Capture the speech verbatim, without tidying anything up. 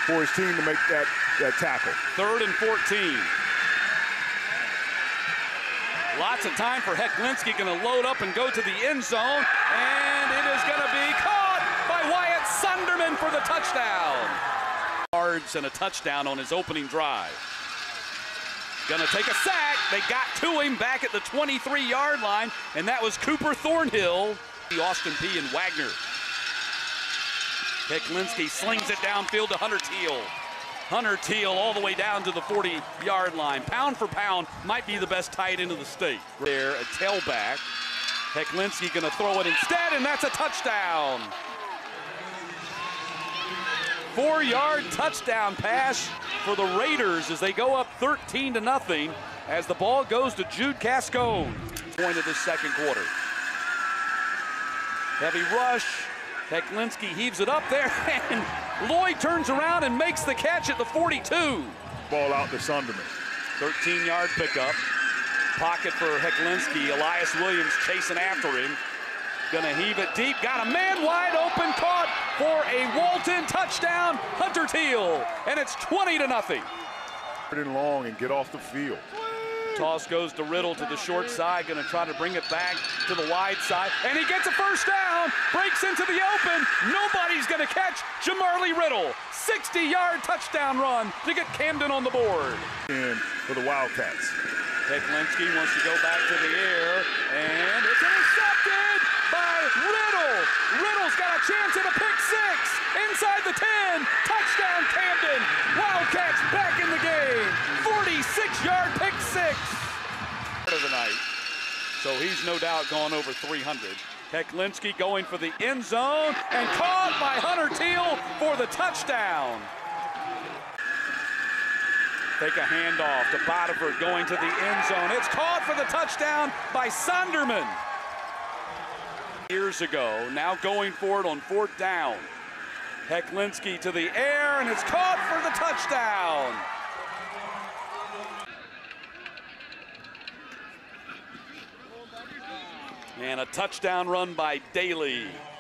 for his team to make that, that tackle. Third and fourteen. Lots of time for Heklinski, going to load up and go to the end zone, and it is going to be caught by Wyatt Sunderman for the touchdown. Yards and a touchdown on his opening drive. Going to take a sack. They got to him back at the twenty-three yard line, and that was Cooper Thornhill. Austin P. and Wagner. Heklinski slings it downfield to Hunter Teal. Hunter Teal all the way down to the forty yard line. Pound for pound, might be the best tight end of the state. There, a tailback. Heklinski going to throw it instead, and that's a touchdown. Four yard touchdown pass for the Raiders as they go up thirteen to nothing as the ball goes to Jude Cascone. Point of the second quarter. Heavy rush. Heklinski heaves it up there, and Lloyd turns around and makes the catch at the forty-two. Ball out to Sunderman. thirteen yard pickup. Pocket for Heklinski. Elias Williams chasing after him. Gonna heave it deep. Got a man wide open. Caught for a Walton touchdown. Hunter Teal. And it's twenty to nothing. Put it long and get off the field. Toss goes to Riddle to the short side. Gonna try to bring it back to the wide side. And he gets a first down. Breaks into the open. Nobody's gonna catch Jamarlee Riddle. sixty yard touchdown run to get Camden on the board. And for the Wildcats. Heklinski wants to go back to the air. And it's intercepted by Riddle. Riddle's got a chance at a pick six. Inside the ten. Touchdown Camden. Wildcats back in the game. forty-six yard pick six. Of the night. So he's no doubt gone over three hundred. Heklinski going for the end zone and caught by Hunter Teal for the touchdown. Take a handoff to Botiford going to the end zone. It's caught for the touchdown by Sunderman. Years ago, now going for it on fourth down. Heklinski to the air, and it's caught for the touchdown. And a touchdown run by Daly.